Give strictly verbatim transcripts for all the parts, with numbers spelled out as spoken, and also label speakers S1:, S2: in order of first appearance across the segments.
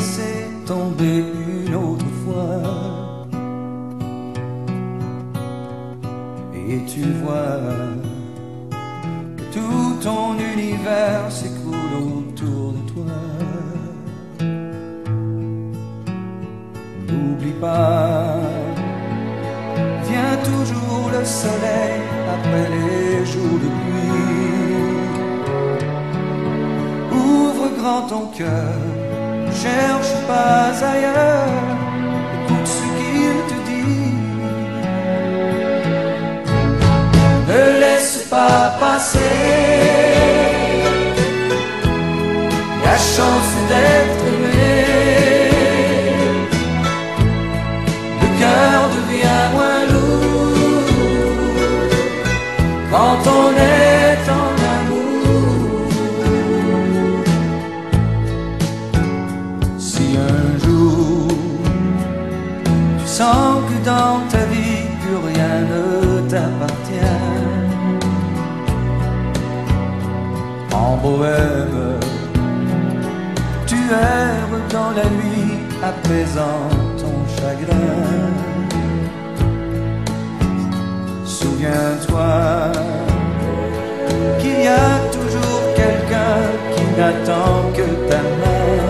S1: laisser tomber une autre fois. Et tu vois que tout ton univers s'écoule autour de toi. N'oublie pas, vient toujours le soleil après les jours de pluie. Ouvre grand ton cœur, cherche pas ailleurs, écoute ce qu'il te dit. Ne laisse pas passer la chance d'être aimé. Le cœur devient moins lourd quand on est en amour. Si un jour tu sens que dans ta vie plus rien ne t'appartient, en bohème tu erres dans la nuit apaisant ton chagrin. Souviens-toi qu'il y a toujours quelqu'un qui n'attend que ta main.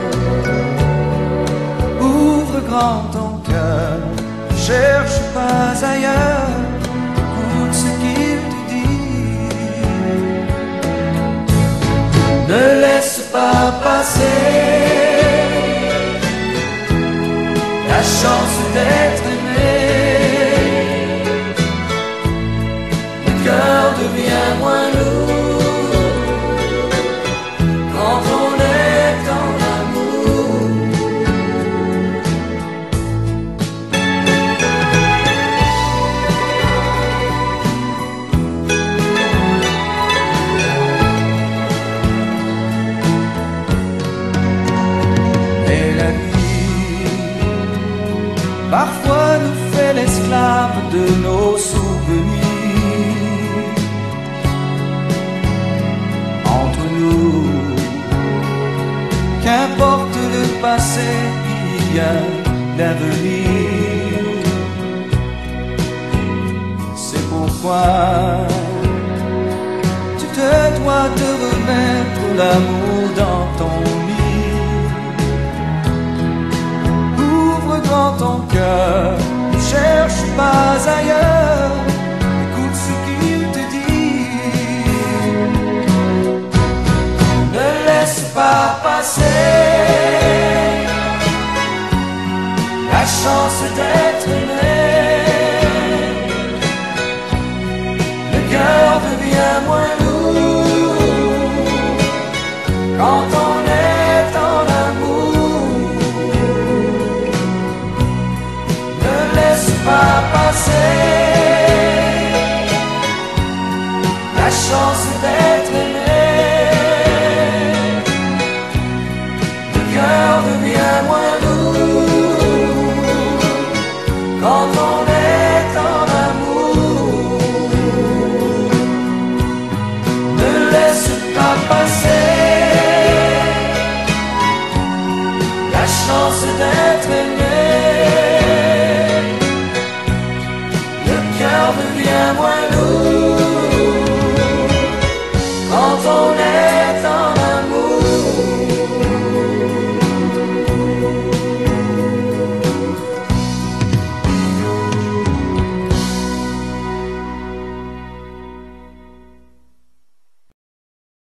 S1: Ouvre grand ton cœur, cherche pas ailleurs, écoute ce qu'il te dit. Ne laisse pas passer la chance d'être aimé. Le cœur devient moins lourd quand on est en amour. Et la vie parfois nous fait l'esclave de nos souvenirs. Entre nous, qu'importe le passé, il y a l'avenir. C'est pourquoi tu te dois de remettre l'amour dans ton lit. Ouvre grand ton cœur, ne cherche pas ailleurs, écoute ce qu'il te dit. Ne laisse pas passer la chance d'être aimé. Le cœur devient moins lourd quand on est en amour. Ne laisse pas passer la chance d'être aimé. Le cœur devient moins lourd quand on est en amour. Ne laisse pas passer la chance d'être aimé. Le cœur devient moins lourd